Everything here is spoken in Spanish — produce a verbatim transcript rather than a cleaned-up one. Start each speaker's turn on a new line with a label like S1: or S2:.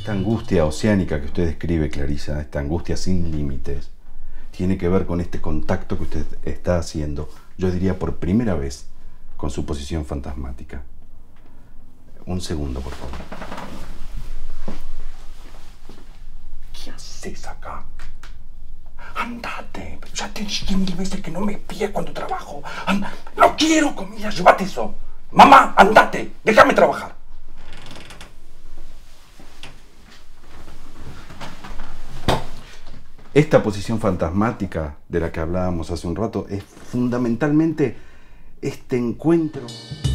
S1: Esta angustia oceánica que usted describe, Clarisa, esta angustia sin límites, tiene que ver con este contacto que usted está haciendo, yo diría por primera vez, con su posición fantasmática. Un segundo, por favor. ¿Qué haces acá? Andate. Ya te dije mil veces que no me espíes cuando trabajo. Anda. No quiero comida, llévate eso. Mamá, andate. Déjame trabajar. Esta posición fantasmática de la que hablábamos hace un rato es fundamentalmente este encuentro.